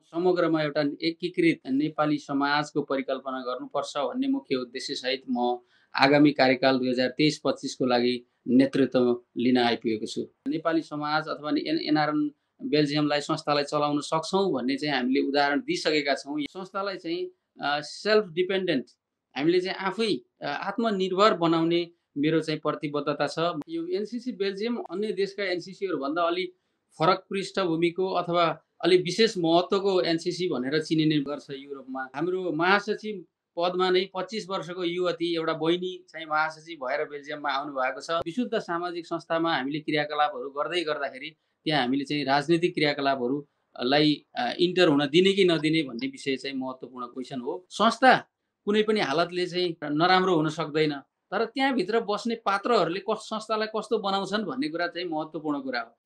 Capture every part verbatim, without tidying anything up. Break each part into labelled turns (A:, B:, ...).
A: समग्रमा एउटा एकीकृत नेपाली समाजको परिकल्पना गर्नुपर्छ भन्ने मुख्य उद्देश्यसहित म आगामी कार्यकाल दुई हजार तेइस पच्चिसको लागि नेतृत्व लिन आइपुगेको छु। नेपाली समाज अथवा एनआरएन बेल्जियमलाई संस्थालाई चलाउन सक्छौँ भन्ने चाहिँ हामीले उदाहरण दिइसकेका छौँ। संस्थालाई चाहिँ सेल्फ डिपेन्डेन्ट हामीले चाहिँ आफै आत्मनिर्भर बनाउने मेरो चाहिँ प्रतिबद्धता छ। यो एनसिसी बेल्जियम अन्य देशका एनसिसीहरूभन्दा अलि फरक पृष्ठभूमिको अथवा अलि विशेष महत्त्वको एनसिसी भनेर चिनिने गर्छ युरोपमा। हाम्रो महासचिव पदमा नै पच्चिस वर्षको युवती एउटा बहिनी चाहिँ महासचिव भएर बेल्जियममा आउनु भएको छ। विशुद्ध सामाजिक संस्थामा हामीले क्रियाकलापहरू गर्दै गर्दाखेरि त्यहाँ हामीले चाहिँ राजनीतिक क्रियाकलापहरूलाई इन्टर हुन दिने कि नदिने भन्ने विषय चाहिँ महत्त्वपूर्ण क्वेसन हो। संस्था कुनै पनि हालतले चाहिँ नराम्रो हुन सक्दैन, तर त्यहाँभित्र बस्ने पात्रहरूले कस संस्थालाई कस्तो बनाउँछन् भन्ने कुरा चाहिँ महत्त्वपूर्ण कुरा हो।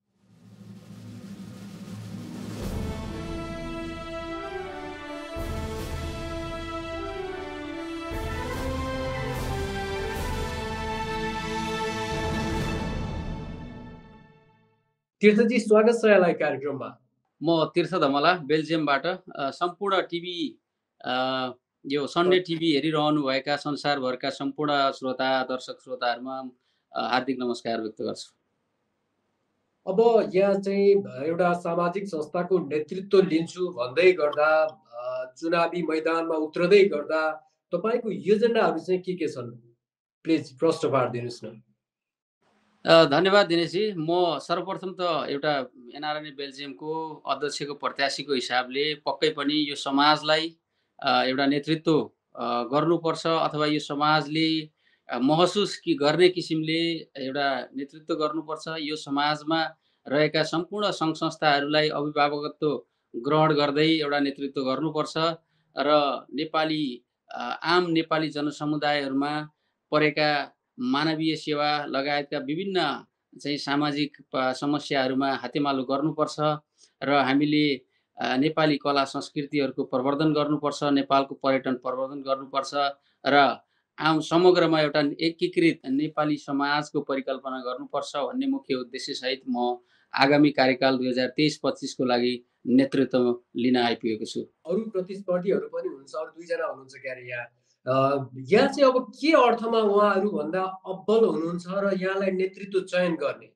B: तीर्थजी, स्वागत छ यहाँलाई कार्यक्रममा।
A: म तीर्थ धमला बेल्जियमबाट सम्पूर्ण टिभी यो सन्डे टिभी हेरिरहनुभएका संसारभरका सम्पूर्ण श्रोता दर्शक श्रोताहरूमा हार्दिक नमस्कार व्यक्त गर्छु।
B: अब यहाँ चाहिँ एउटा सामाजिक संस्थाको नेतृत्व लिन्छु भन्दै गर्दा चुनावी मैदानमा उत्रदै गर्दा तपाईँको योजनाहरू चाहिँ के के छन्? प्लिज प्रश्न पारिदिनुहोस् न।
A: धन्यवाद दिनेशजी। म सर्वप्रथम त एउटा एनआरएनए बेल्जियमको अध्यक्षको प्रत्याशीको हिसाबले पक्कै पनि यो समाजलाई एउटा नेतृत्व गर्नुपर्छ अथवा यो समाजले महसुस कि गर्ने किसिमले एउटा नेतृत्व गर्नुपर्छ। यो समाजमा रहेका सम्पूर्ण सङ्घ संस्थाहरूलाई अभिभावकत्व ग्रहण गर्दै एउटा नेतृत्व गर्नुपर्छ र नेपाली आम नेपाली जनसमुदायहरूमा परेका मानवीय सेवा लगायतका विभिन्न चाहिँ सामाजिक समस्याहरूमा हातेमालो गर्नुपर्छ र हामीले नेपाली कला संस्कृतिहरूको प्रवर्धन गर्नुपर्छ, नेपालको पर्यटन प्रवर्धन गर्नुपर्छ र आम समग्रमा एउटा एकीकृत नेपाली समाजको परिकल्पना गर्नुपर्छ भन्ने मुख्य उद्देश्यसहित म आगामी कार्यकाल दुई हजार तेइस पच्चिसको लागि नेतृत्व लिन आइपुगेको छु।
B: अरू प्रतिस्पर्धीहरू पनि हुनुहुन्छ, अरू दुईजना हुनुहुन्छ क्यारे यहाँ यहाँ चाहिँ अब के अर्थमा उहाँहरू भन्दा अब्बल हुनुहुन्छ र यहाँलाई नेतृत्व चयन गर्ने?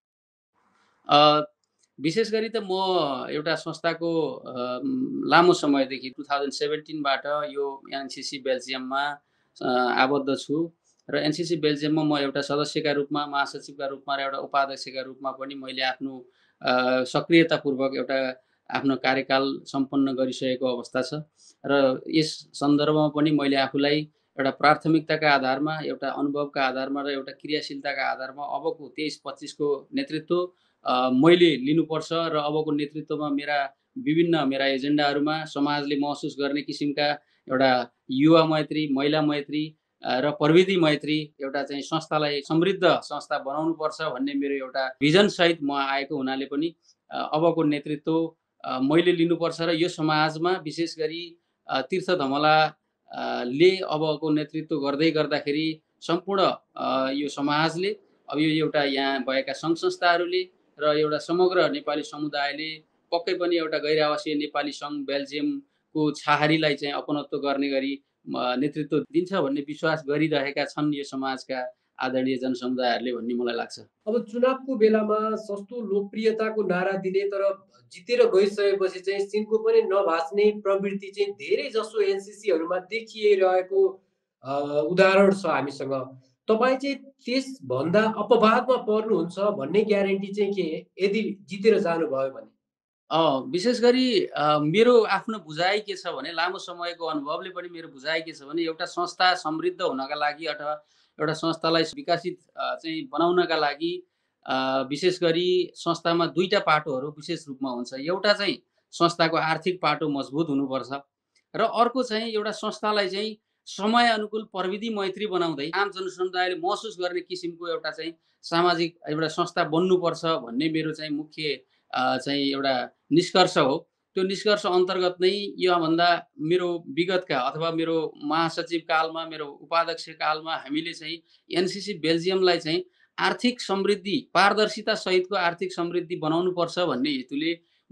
A: विशेष गरी त म एउटा संस्थाको लामो समयदेखि टु थाउजन्ड सेभेन्टिनबाट यो एनसिसी बेल्जियममा आबद्ध छु र एनसिसी बेल्जियममा म एउटा सदस्यका रूपमा, महासचिवका रूपमा र एउटा उपाध्यक्षका रूपमा पनि मैले आफ्नो सक्रियतापूर्वक एउटा आफ्नो कार्यकाल सम्पन्न गरिसकेको अवस्था छ र यस सन्दर्भमा पनि मैले आफूलाई एउटा प्राथमिकताका आधारमा, एउटा अनुभवका आधारमा र एउटा क्रियाशीलताका आधारमा अबको तेइस पच्चिसको नेतृत्व मैले लिनुपर्छ र अबको नेतृत्वमा मेरा विभिन्न मेरा एजेन्डाहरूमा समाजले महसुस गर्ने किसिमका एउटा युवा मैत्री, महिला मैत्री र प्रविधि मैत्री एउटा चाहिँ संस्थालाई समृद्ध संस्था बनाउनुपर्छ भन्ने मेरो एउटा भिजनसहित म आएको हुनाले पनि अबको नेतृत्व मैले लिनुपर्छ र यो समाजमा विशेष गरी तीर्थ धमलाले अबको नेतृत्व गर्दै गर्दाखेरि सम्पूर्ण यो समाजले अब यो एउटा यहाँ भएका सङ्घ संस्थाहरूले र एउटा समग्र नेपाली समुदायले पक्कै पनि एउटा गैर आवासीय नेपाली सङ्घ बेल्जियमको छाहारीलाई चाहिँ अपनत्व गर्ने गरी नेतृत्व दिन्छ भन्ने विश्वास गरिरहेका छन् यो समाजका आदरणीय जनसमुदायहरूले भन्ने मलाई लाग्छ।
B: अब चुनावको बेलामा सस्तो लोकप्रियताको नारा दिने तर जितेर गइसकेपछि चाहिँ सिनको पनि नभाच्ने प्रवृत्ति चाहिँ धेरै जसो एनसिसीहरूमा देखिरहेको उदाहरण छ हामीसँग। तपाईँ चाहिँ त्यसभन्दा अपवादमा पर्नुहुन्छ भन्ने ग्यारेन्टी चाहिँ के यदि जितेर जानुभयो भने?
A: विशेष गरी मेरो आफ्नो बुझाइ के छ भने, लामो समयको अनुभवले पनि मेरो बुझाइ के छ भने, एउटा संस्था समृद्ध हुनका लागि अथवा एउटा संस्थालाई विकसित चाहिँ बनाउनका लागि विशेष गरी संस्थामा दुईटा पाटोहरू विशेष रूपमा हुन्छ। एउटा चाहिँ संस्थाको आर्थिक पाटो मजबुत हुनुपर्छ र अर्को चाहिँ एउटा संस्थालाई चाहिँ समय अनुकूल प्रविधि मैत्री बनाउँदै आम जनसमुदायले महसुस गर्ने किसिमको एउटा चाहिँ सामाजिक एउटा संस्था बन्नुपर्छ भन्ने मेरो चाहिँ मुख्य चाहिँ एउटा निष्कर्ष हो। त्यो निष्कर्ष अन्तर्गत नै योभन्दा मेरो विगतका अथवा मेरो महासचिव कालमा, मेरो उपाध्यक्ष कालमा हामीले चाहिँ एनसिसी बेल्जियमलाई चाहिँ आर्थिक समृद्धि, पारदर्शिता सहितको आर्थिक समृद्धि बनाउनुपर्छ भन्ने हेतुले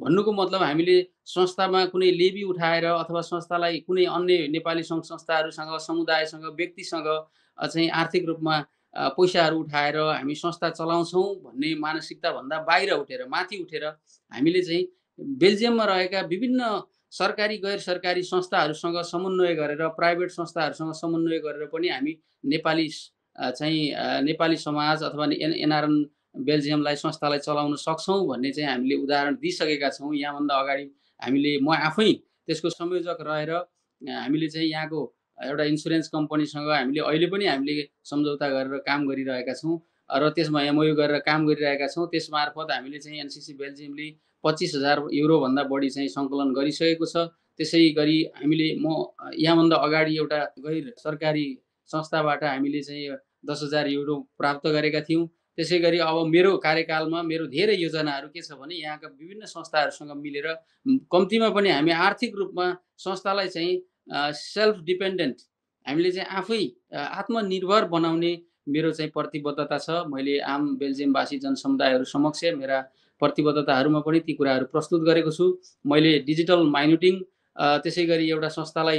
A: भन्नुको मतलब हामीले संस्थामा कुनै लेबी उठाएर अथवा संस्थालाई कुनै अन्य नेपाली सङ्घ संस्थाहरूसँग, समुदायसँग, व्यक्तिसँग चाहिँ आर्थिक रूपमा पैसाहरू उठाएर हामी संस्था चलाउँछौँ भन्ने मानसिकताभन्दा बाहिर उठेर, माथि उठेर हामीले चाहिँ बेल्जियममा रहेका विभिन्न सरकारी गैर सरकारी संस्थाहरूसँग समन्वय गरेर, प्राइभेट संस्थाहरूसँग समन्वय गरेर पनि हामी नेपाली चाहिँ नेपाली समाज अथवा एन एनआरएन बेल्जियमलाई संस्थालाई चलाउन सक्छौँ भन्ने चाहिँ हामीले उदाहरण दिइसकेका छौँ। यहाँभन्दा अगाडि हामीले म आफै त्यसको संयोजक रहेर हामीले चाहिँ यहाँको एउटा इन्सुरेन्स कम्पनीसँग हामीले अहिले पनि हामीले सम्झौता गरेर काम गरिरहेका छौँ र त्यसमा एमओयू गरेर काम गरिरहेका छौँ। त्यसमार्फत हामीले चाहिँ एनसिसी बेल्जियमले पच्चिस हजार युरोभन्दा बढी चाहिँ सङ्कलन गरिसकेको छ। त्यसै गरी हामीले म यहाँभन्दा अगाडि एउटा गैर सरकारी संस्थाबाट हामीले चाहिँ दस हजार युरो प्राप्त गरेका थियौँ। त्यसै गरी अब मेरो कार्यकालमा मेरो धेरै योजनाहरू के छ भने यहाँका विभिन्न संस्थाहरूसँग मिलेर कम्तीमा पनि हामी आर्थिक रूपमा संस्थालाई चाहिँ सेल्फ डिपेन्डेन्ट हामीले चाहिँ आफै आत्मनिर्भर बनाउने मेरो चाहिँ प्रतिबद्धता छ। मैले आम बेल्जियमवासी जनसमुदायहरू समक्ष मेरा प्रतिबद्धताहरूमा पनि ती कुराहरू प्रस्तुत गरेको छु। मैले डिजिटल माइन्युटिङ त्यसै गरी एउटा संस्थालाई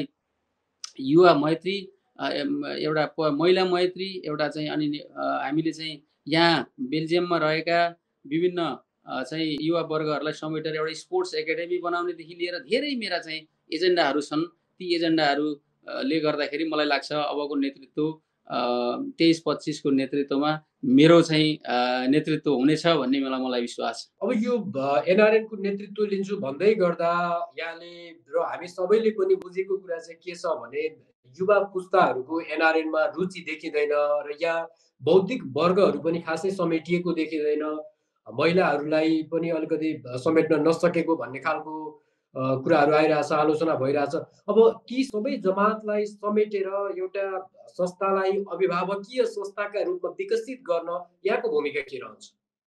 A: युवा मैत्री, एउटा महिला मैत्री, एउटा चाहिँ अनि हामीले चाहिँ यहाँ बेल्जियममा रहेका विभिन्न चाहिँ युवा वर्गहरूलाई समेटेर एउटा स्पोर्ट्स एकाडेमी बनाउनेदेखि लिएर धेरै मेरा चाहिँ एजेन्डाहरू छन्। ती एजेन्डाहरूले गर्दाखेरि मलाई लाग्छ अबको नेतृत्व तेइस पच्चिसको नेतृत्वमा मेरो चाहिँ नेतृत्व हुनेछ भन्ने मलाई मलाई विश्वास छ।
B: अब यो एनआरएनको नेतृत्व लिन्छु भन्दै गर्दा यहाँले र हामी सबैले पनि बुझेको कुरा चाहिँ के छ भने युवा पुस्ताहरूको एनआरएनमा रुचि देखिँदैन र यहाँ बौद्धिक वर्गहरू पनि खासै समेटिएको देखिँदैन, महिलाहरूलाई पनि अलिकति समेट्न नसकेको भन्ने खालको कुराहरू आइरहेछ, आलोचना भइरहेछ। अब ती सबै जमातलाई समेटेर एउटा संस्थालाई अभिभावकीय संस्थाका रूपमा विकसित गर्न यहाँको भूमिका के रहन्छ?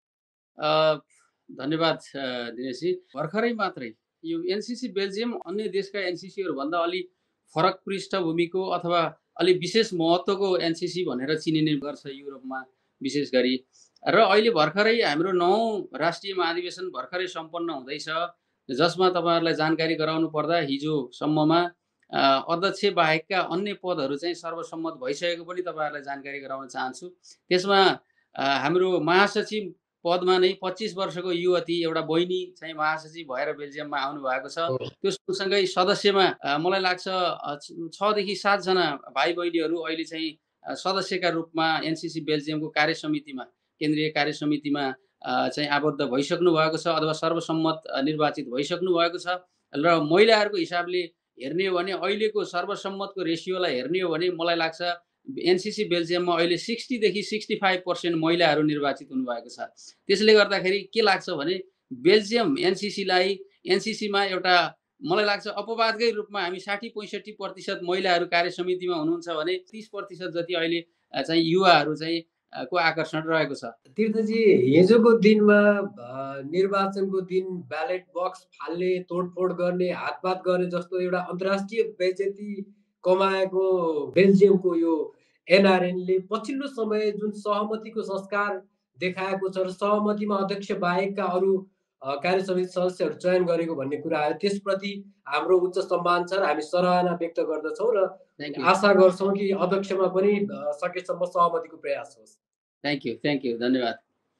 A: धन्यवाद दिनेशजी। भर्खरै मात्रै यो एनसिसी बेल्जियम अन्य देशका एनसिसीहरूभन्दा अलि फरक पृष्ठभूमिको अथवा अलि विशेष महत्त्वको एनसिसी भनेर चिनिने गर्छ युरोपमा विशेष गरी। र अहिले भर्खरै हाम्रो नौ राष्ट्रिय महाधिवेशन भर्खरै सम्पन्न हुँदैछ, जसमा तपाईँहरूलाई जानकारी गराउनु पर्दा हिजोसम्ममा अध्यक्ष बाहेकका अन्य पदहरू चाहिँ सर्वसम्मत भइसकेको पनि तपाईँहरूलाई जानकारी गराउन चाहन्छु। त्यसमा हाम्रो महासचिव पदमा नै पच्चिस वर्षको युवती एउटा बहिनी चाहिँ महासचिव भएर बेल्जियममा आउनु भएको छ। त्यो सँगसँगै सदस्यमा मलाई लाग्छ छदेखि सातजना भाइ बहिनीहरू अहिले चाहिँ सदस्यका रूपमा एनसिसी बेल्जियमको कार्य समितिमा, केन्द्रीय कार्य समितिमा चाहिँ आबद्ध भइसक्नु भएको छ अथवा सर्वसम्मत निर्वाचित भइसक्नु भएको छ। र महिलाहरूको हिसाबले हेर्ने हो भने अहिलेको सर्वसम्मतको रेसियोलाई हेर्ने हो भने मलाई लाग्छ एनसिसी बेल्जियममा अहिले सिक्सटीदेखि सिक्सटी फाइभ पर्सेन्ट महिलाहरू निर्वाचित हुनुभएको छ। त्यसले गर्दाखेरि के लाग्छ भने बेल्जियम एनसिसीलाई एनसिसीमा एउटा मलाई लाग्छ अपवादकै रूपमा हामी साठी पैँसठी प्रतिशत महिलाहरू कार्य समितिमा हुनुहुन्छ भने तीस प्रतिशत जति अहिले चाहिँ युवाहरू चाहिँ को आकर्षण रहेको छ।
B: तीर्थजी, हिजोको दिनमा निर्वाचनको दिन ब्यालेट बक्स फाल्ने, तोडफोड गर्ने, हातपात गर्ने जस्तो एउटा अन्तर्राष्ट्रिय बेइज्जती कमाएको बेल्जियमको यो एनआरएनले पछिल्लो समय जुन सहमतिको संस्कार देखाएको छ र सहमतिमा अध्यक्ष बाहेकका अरू कार्य समिति सदस्यहरू चयन गरेको भन्ने कुरा आयो, त्यसप्रति हाम्रो उच्च सम्मान छ र हामी सराहना व्यक्त गर्दछौँ र आशा गर्छौँ कि अध्यक्षमा पनि सकेसम्म सहमतिको प्रयास होस्।
A: थ्याङ्क यू थ्याङ्क यू धन्यवाद।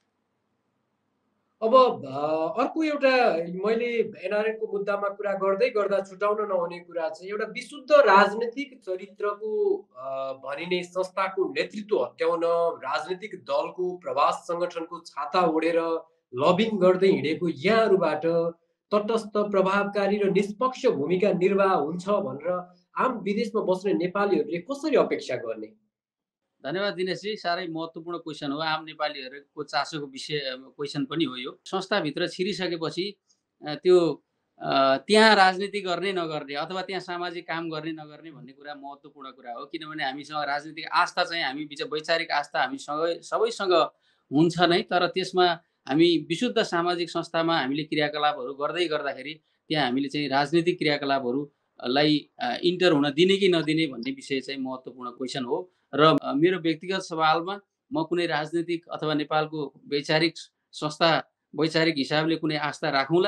B: अब अर्को एउटा मैले एनआरएनको मुद्दामा कुरा गर्दै गर्दा छुटाउन नहुने कुरा चाहिँ एउटा विशुद्ध राजनीतिक चरित्रको भनिने संस्थाको नेतृत्व हत्याउन राजनीतिक दलको प्रवास सङ्गठनको छाता ओढेर लबिङ गर्दै हिँडेको यहाँहरूबाट तटस्थ, प्रभावकारी र निष्पक्ष भूमिका निर्वाह हुन्छ भनेर आम विदेशमा बस्ने नेपालीहरूले कसरी अपेक्षा गर्ने?
A: धन्यवाद दिनेशजी, साह्रै महत्त्वपूर्ण क्वेसन हो। आम नेपालीहरूको चासोको विषय क्वेसन पनि हो यो। संस्थाभित्र छिरिसकेपछि त्यो त्यहाँ राजनीति गर्ने नगर्ने अथवा त्यहाँ सामाजिक काम गर्ने नगर्ने भन्ने कुरा महत्त्वपूर्ण कुरा हो। किनभने हामीसँग राजनीतिक आस्था चाहिँ हामी बिच वैचारिक आस्था हामीसँग सबैसँग हुन्छ नै, तर त्यसमा हामी विशुद्ध सामाजिक संस्थामा हामीले क्रियाकलापहरू गर्दै गर्दाखेरि त्यहाँ हामीले चाहिँ राजनीतिक क्रियाकलापहरूलाई इन्टर हुन दिने कि नदिने भन्ने विषय चाहिँ महत्त्वपूर्ण क्वेसन हो। र मेरो व्यक्तिगत सवालमा म कुनै राजनीतिक अथवा नेपालको वैचारिक संस्था वैचारिक हिसाबले कुनै आस्था राखौँला,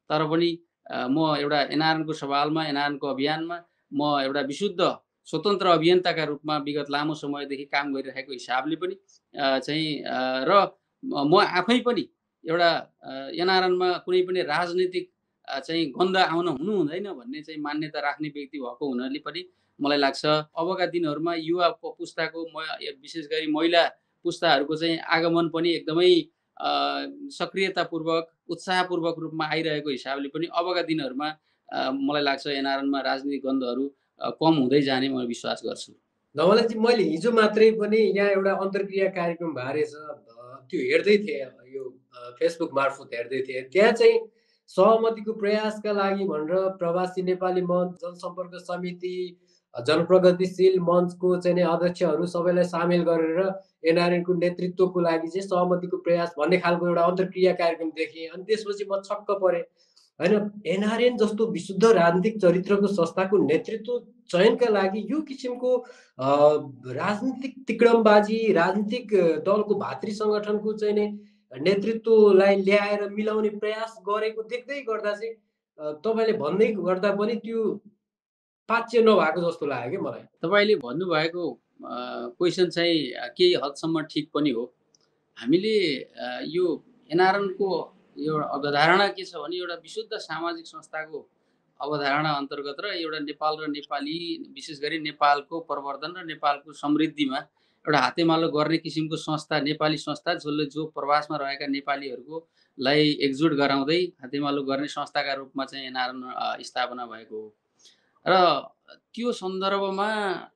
A: तर पनि म एउटा एनआरएनको सवालमा, एनआरएनको अभियानमा म एउटा विशुद्ध स्वतन्त्र अभियन्ताका रूपमा विगत लामो समयदेखि काम गरिरहेको हिसाबले पनि चाहिँ र म आफै पनि एउटा एनआरएनमा कुनै पनि राजनीतिक चाहिँ गन्ध आउन हुनु हुँदैन भन्ने चाहिँ मान्यता राख्ने व्यक्ति भएको हुनाले पनि मलाई लाग्छ अबका दिनहरूमा युवा पुस्ताको विशेष गरी महिला पुस्ताहरूको चाहिँ आगमन पनि एकदमै सक्रियतापूर्वक उत्साहपूर्वक रूपमा आइरहेको हिसाबले पनि अबका दिनहरूमा मलाई लाग्छ एनआरएनमा राजनीतिक गन्धहरू कम हुँदै जाने म विश्वास गर्छु।
B: धमलाजी, मैले हिजो मात्रै पनि यहाँ एउटा अन्तर्क्रिया कार्यक्रम भएछ, त्यो हेर्दै थिएँ, यो फेसबुक मार्फत हेर्दै थिएँ। त्यहाँ चाहिँ सहमतिको प्रयासका लागि भनेर प्रवासी नेपाली मञ्च, जनसम्पर्क समिति, जनप्रगतिशील मञ्चको चाहिँ अध्यक्षहरू सबैलाई सामेल गरेर एनआरएनको नेतृत्वको लागि चाहिँ सहमतिको प्रयास भन्ने खालको एउटा अन्तर्क्रिया कार्यक्रम देखेँ। अनि त्यसपछि म छक्क परेँ होइन। एनआरएन जस्तो विशुद्ध राजनीतिक चरित्रको संस्थाको नेतृत्व चयनका लागि यो किसिमको राजनीतिक तिक्रमबाजी, राजनीतिक दलको भातृ सङ्गठनको चाहिँ नै नेतृत्वलाई ल्याएर मिलाउने प्रयास गरेको देख्दै गर्दा चाहिँ तपाईँले भन्दै गर्दा पनि त्यो पाच्य नभएको जस्तो लाग्यो क्या मलाई।
A: तपाईँले भन्नुभएको क्वेसन चाहिँ केही हदसम्म ठिक पनि हो। हामीले यो एनआरएनको एउटा अवधारणा के छ भने एउटा विशुद्ध सामाजिक संस्थाको अवधारणा अन्तर्गत र एउटा नेपाल र नेपाली विशेष गरी नेपालको प्रवर्धन र नेपालको समृद्धिमा एउटा हातेमालो गर्ने किसिमको संस्था, नेपाली संस्था जसले जो प्रवासमा रहेका नेपालीहरूलाई एकजुट गराउँदै हातेमालो गर्ने संस्थाका रूपमा चाहिँ एनआरएन स्थापना भएको हो। र त्यो सन्दर्भमा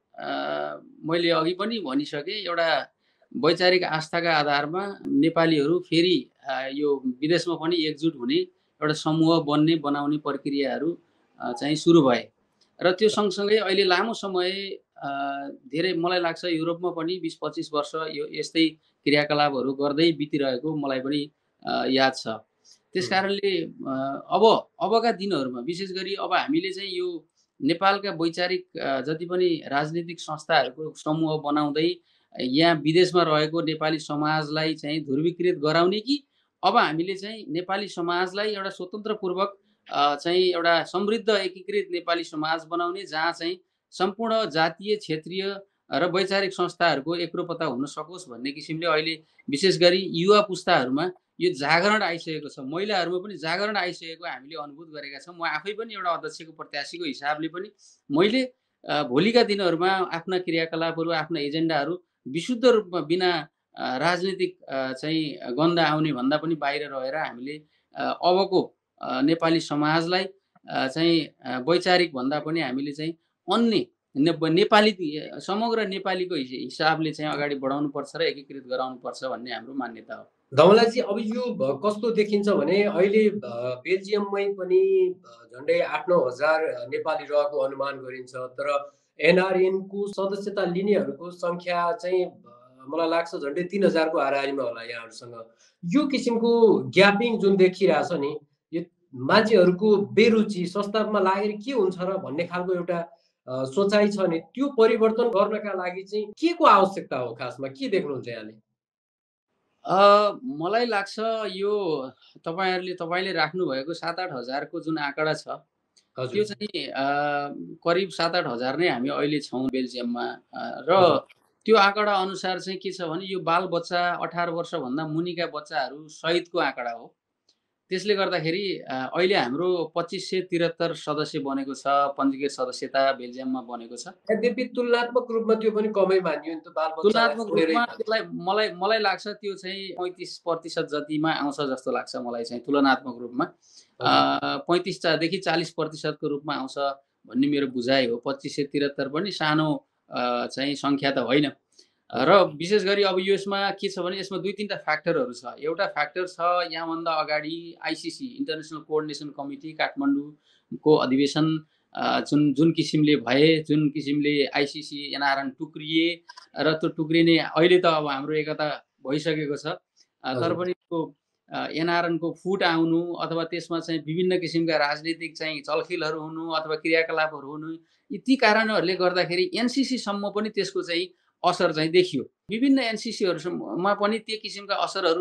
A: मैले अघि पनि भनिसकेँ, एउटा वैचारिक आस्थाका आधारमा नेपालीहरू फेरि यो विदेशमा पनि एकजुट हुने एउटा समूह बन्ने बनाउने प्रक्रियाहरू चाहिँ सुरु भए र त्यो सँगसँगै अहिले लामो समय धेरै मलाई लाग्छ युरोपमा पनि बिस पच्चिस वर्ष यो यस्तै क्रियाकलापहरू गर्दै बितिरहेको मलाई पनि याद छ। त्यस कारणले अब अबका दिनहरूमा विशेष गरी अब हामीले चाहिँ यो नेपालका वैचारिक जति पनि राजनीतिक संस्थाहरूको समूह बनाउँदै यहाँ विदेशमा रहेको नेपाली समाजलाई चाहिँ ध्रुवीकृत गराउने कि अब हामीले चाहिँ नेपाली समाजलाई एउटा स्वतन्त्रपूर्वक चाहिँ एउटा समृद्ध एकीकृत नेपाली समाज बनाउने जहाँ चाहिँ सम्पूर्ण जातीय, क्षेत्रीय र वैचारिक संस्थाहरूको एकरूपता हुन सकोस् भन्ने किसिमले अहिले विशेष गरी युवा पुस्ताहरूमा यो जागरण आइसकेको छ, महिलाहरूमा पनि जागरण आइसकेको हामीले अनुभूत गरेका छौँ। म आफै पनि एउटा अध्यक्षको प्रत्याशीको हिसाबले पनि मैले भोलिका दिनहरूमा आफ्ना क्रियाकलापहरू, आफ्ना एजेन्डाहरू विशुद्ध रूपमा बिना राजनीतिक चाहिँ गन्ध आउने भन्दा पनि बाहिर रहेर हामीले अबको नेपाली समाजलाई चाहिँ वैचारिक भन्दा पनि हामीले चाहिँ अन्य नेपाली समग्र नेपालीको हिसाबले चाहिँ अगाडि बढाउनुपर्छ र एकीकृत गराउनुपर्छ भन्ने हाम्रो मान्यता हो।
B: धमलाजी, अब यो कस्तो देखिन्छ भने अहिले बेल्जियममै पनि झन्डै आठ नौ हजार नेपाली रहेको अनुमान गरिन्छ, तर एनआरएनको सदस्यता लिनेहरूको सङ्ख्या चाहिँ मलाई लाग्छ झन्डै तिन हजारको हाराहारीमा होला यहाँहरूसँग। यो किसिमको ग्यापिङ जुन देखिरहेछ नि, यो मान्छेहरूको बेरुचि संस्थामा लागेर के हुन्छ र भन्ने खालको एउटा सोचाइ छ नि, त्यो परिवर्तन गर्नका लागि चाहिँ के को आवश्यकता हो खासमा, के देख्नुहुन्छ यहाँले?
A: मलाई लाग्छ यो तपाईँहरूले तपाईँले राख्नुभएको सात आठ हजारको जुन आँकडा छ त्यो चाहिँ करिब सात आठ हजार नै हामी अहिले छौँ बेल्जियममा। र त्यो आँकडा अनुसार चाहिँ के छ भने यो बाल बच्चा अठार वर्षभन्दा मुनिका बच्चाहरू सहितको आँकडा हो। त्यसले गर्दाखेरि अहिले हाम्रो पच्चिस सय त्रिहत्तर सदस्य बनेको छ, पञ्जीकृत सदस्यता बेल्जियममा बनेको छ।
B: यद्यपि तुलनात्मक रूपमा त्यो पनि कमै मानियो नि त बाल बच्चा।
A: तुलनात्मक रूपमा त्यसलाई मलाई मलाई लाग्छ त्यो चाहिँ पैँतिस प्रतिशत जतिमा आउँछ जस्तो लाग्छ मलाई चाहिँ तुलनात्मक रूपमा पैँतिसदेखि चालिस प्रतिशतको रूपमा आउँछ भन्ने मेरो बुझाइ हो। पच्चिस सय त्रिहत्तर पनि सानो चाहिँ सङ्ख्या त होइन। र विशेष गरी अब यसमा के छ भने यसमा दुई तिनवटा फ्याक्टरहरू छ। एउटा फ्याक्टर छ यहाँभन्दा अगाडि आइसिसी इन्टरनेसनल कोअर्डिनेसन कमिटी काठमाडौँको अधिवेशन जुन जुन किसिमले भए, जुन किसिमले आइसिसी एनआरएन टुक्रिए र त्यो टुक्रिने अहिले त अब हाम्रो एकता भइसकेको छ, तर पनि त्यो एनआरएनको फुट आउनु अथवा त्यसमा चाहिँ विभिन्न किसिमका राजनीतिक चाहिँ चलखिलहरू हुनु अथवा क्रियाकलापहरू हुनु, यी ती कारणहरूले गर्दाखेरि एनसिसीसम्म पनि त्यसको चाहिँ असर चाहिँ देखियो। विभिन्न एनसिसीहरूमा पनि त्यो किसिमका असरहरू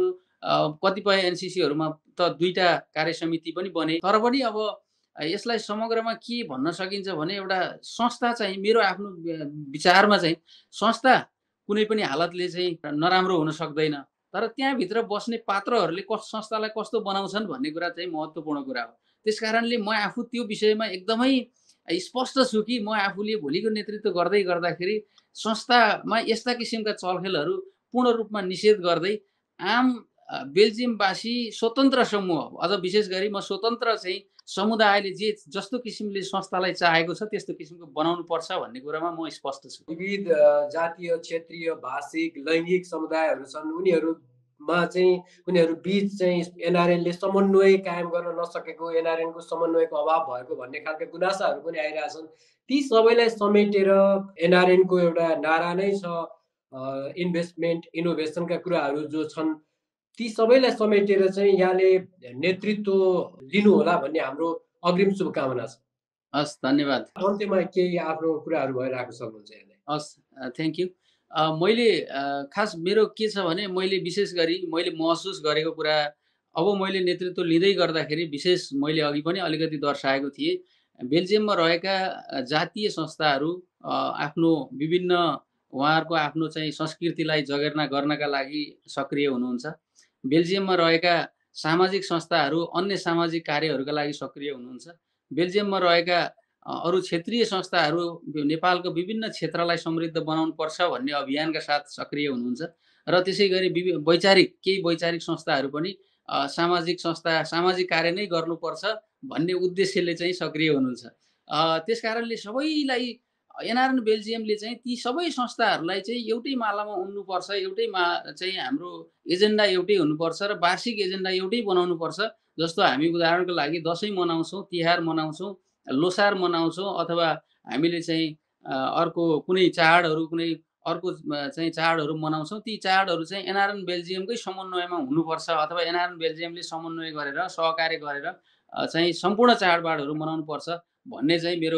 A: कतिपय एनसीसीहरूमा त दुईटा कार्य समिति पनि बने, तर पनि अब यसलाई समग्रमा के भन्न सकिन्छ भने एउटा संस्था चाहिँ मेरो आफ्नो विचारमा चाहिँ संस्था कुनै पनि हालतले चाहिँ नराम्रो हुन सक्दैन, तर त्यहाँभित्र बस्ने पात्रहरूले कस संस्थालाई कस्तो बनाउँछन् भन्ने कुरा चाहिँ महत्त्वपूर्ण कुरा हो। त्यस कारणले म आफू त्यो विषयमा एकदमै स्पष्ट छु कि म आफूले भोलिको नेतृत्व गर्दै गर्दाखेरि संस्थामा यस्ता किसिमका चलखेलहरू पूर्ण रूपमा निषेध गर्दै आम बेल्जियमवासी स्वतन्त्र समूह, अझ विशेष गरी म स्वतन्त्र चाहिँ समुदायले जे जस्तो किसिमले संस्थालाई चाहेको छ त्यस्तो किसिमको बनाउनु पर्छ भन्ने कुरामा म स्पष्ट छु।
B: विविध जातीय, क्षेत्रीय, भाषिक, लैङ्गिक समुदायहरू छन्, उनीहरूमा चाहिँ उनीहरू बिच चाहिँ एनआरएनले समन्वय कायम गर्न नसकेको, एनआरएनको समन्वयको अभाव भएको भन्ने खालका गुनासाहरू पनि आइरहेछन्। ती सबैलाई समेटेर एनआरएनको एउटा नारा नै छ इन्भेस्टमेन्ट इनोभेसनका कुराहरू जो छन्, ती सबैलाई समेटेर चाहिँ यहाँले नेतृत्व लिनुहोला भन्ने हाम्रो अग्रिम शुभकामना छ।
A: हस्, धन्यवाद।
B: अन्त्यमा केही आफ्नो कुराहरू भएर राख्न सक्नुहुन्छ यहाँले?
A: हस्, थ्याङ्क यू। मैले खास मेरो के छ भने मैले विशेष गरी मैले महसुस गरेको कुरा अब मैले नेतृत्व लिँदै गर्दाखेरि विशेष मैले अघि पनि अलिकति दर्शाएको थिएँ, बेल्जियममा रहेका जातीय संस्थाहरू आफ्नो विभिन्न उहाँहरूको आफ्नो चाहिँ संस्कृतिलाई जगेर्ना गर्नका लागि सक्रिय हुनुहुन्छ। बेल्जियममा रहेका सामाजिक संस्थाहरू अन्य सामाजिक कार्यहरूका लागि सक्रिय हुनुहुन्छ। बेल्जियममा रहेका अरू क्षेत्रीय संस्थाहरू नेपालको विभिन्न क्षेत्रलाई समृद्ध बनाउनु पर्छ भन्ने अभियानका साथ सक्रिय हुनुहुन्छ र त्यसै गरी वैचारिक केही वैचारिक संस्थाहरू पनि सामाजिक संस्था सामाजिक कार्य नै गर्नुपर्छ भन्ने उद्देश्यले चाहिँ सक्रिय हुनुहुन्छ। त्यसकारणले सबैलाई एनआरएन बेल्जियमले चाहिँ ती सबै संस्थाहरूलाई चाहिँ एउटै मालामा उन्नुपर्छ, एउटै मा चाहिँ हाम्रो एजेन्डा एउटै हुनुपर्छ र वार्षिक एजेन्डा एउटै बनाउनुपर्छ। जस्तो हामी उदाहरणको लागि दसैँ मनाउँछौँ, तिहार मनाउँछौँ, लोसार मनाउँछौँ अथवा हामीले चाहिँ अर्को कुनै चाडहरू कुनै अर्को चाहिँ चाडहरू मनाउँछौँ, ती चाडहरू चाहिँ एनआरएन बेल्जियमकै समन्वयमा हुनुपर्छ अथवा एनआरएन बेल्जियमले समन्वय गरेर सहकार्य गरेर चाहिँ सम्पूर्ण चाडबाडहरू मनाउनुपर्छ भन्ने चाहिँ मेरो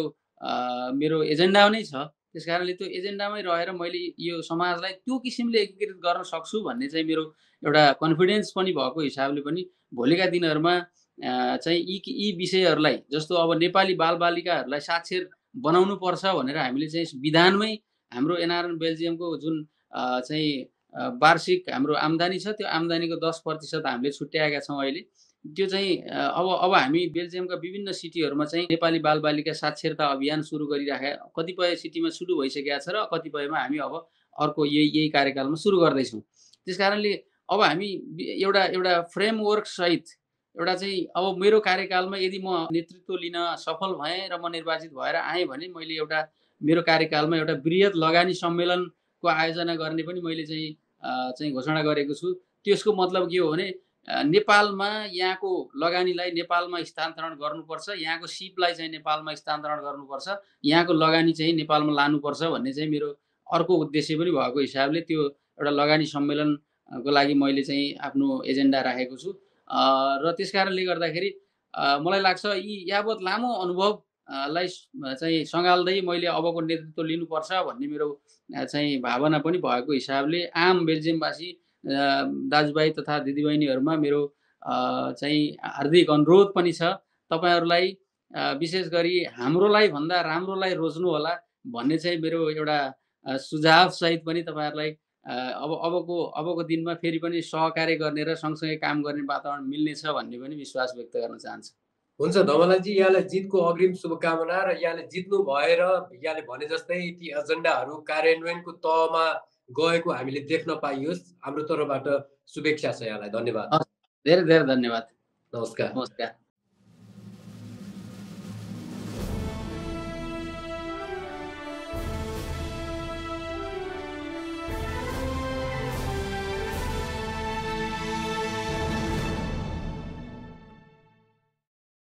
A: मेरो एजेन्डा नै छ। त्यस कारणले त्यो एजेन्डामै रहेर मैले यो समाजलाई त्यो किसिमले एकीकृत गर्न सक्छु भन्ने चाहिँ मेरो एउटा कन्फिडेन्स पनि भएको हिसाबले पनि भोलिका दिनहरूमा चाहिँ यी यी विषयहरूलाई जस्तो अब नेपाली बालबालिकाहरूलाई साक्षर बनाउनु पर्छ भनेर हामीले चाहिँ विधानमै हाम्रो एनआरएन बेल्जियमको जुन चाहिँ वार्षिक हाम्रो आम्दानी छ त्यो आम्दानीको दस प्रतिशत हामीले छुट्याएका छौँ अहिले। त्यो चाहिँ अब अब हामी बेल्जियमका विभिन्न सिटीहरूमा चाहिँ नेपाली बालबालिका साक्षरता अभियान सुरु गरिराखे, कतिपय सिटीमा सुरु भइसकेका छ र कतिपयमा हामी अब अर्को यही यही कार्यकालमा सुरु गर्दैछौँ। त्यस कारणले अब हामी एउटा एउटा फ्रेमवर्क सहित एउटा चाहिँ अब मेरो कार्यकालमा यदि म नेतृत्व लिन सफल भएँ र म निर्वाचित भएर आएँ भने मैले एउटा मेरो कार्यकालमा एउटा वृहत लगानी सम्मेलनको आयोजना गर्ने पनि मैले चाहिँ चाहिँ घोषणा गरेको छु। त्यसको मतलब के हो भने नेपालमा यहाँको लगानीलाई नेपालमा स्थानान्तरण गर्नुपर्छ, यहाँको सिपलाई चाहिँ नेपालमा स्थानान्तरण गर्नुपर्छ, यहाँको लगानी चाहिँ नेपालमा लानुपर्छ भन्ने चाहिँ मेरो अर्को उद्देश्य पनि भएको हिसाबले त्यो एउटा लगानी सम्मेलनको लागि मैले चाहिँ आफ्नो एजेन्डा राखेको छु। र त्यस कारणले गर्दाखेरि मलाई लाग्छ यी यावत लामो अनुभवलाई चाहिँ सँगाल्दै मैले अबको नेतृत्व लिनुपर्छ भन्ने मेरो चाहिँ भावना पनि भएको हिसाबले आम बेल्जियमवासी दाजुभाइ तथा दिदीबहिनीहरूमा मेरो चाहिँ हार्दिक अनुरोध पनि छ, तपाईँहरूलाई विशेष गरी हाम्रोलाई भन्दा राम्रोलाई रोज्नु होला भन्ने चाहिँ मेरो एउटा सुझाव सहित पनि तपाईँहरूलाई अब अबको अबको दिनमा फेरि पनि सहकार्य गर्ने र सँगसँगै काम गर्ने वातावरण मिल्नेछ भन्ने पनि विश्वास व्यक्त गर्न चाहन्छु।
B: हुन्छ धमलाजी, यहाँलाई जितको अग्रिम शुभकामना र यहाँले जित्नु भएर यहाँले भने जस्तै ती एजेन्डाहरू कार्यान्वयनको तहमा गएको हामीले देख्न पाइयोस्, हाम्रो तर्फबाट शुभेच्छा छ यहाँलाई। धन्यवाद।
A: धेरै धेरै धन्यवाद।
B: नमस्कार।
A: नमस्कार।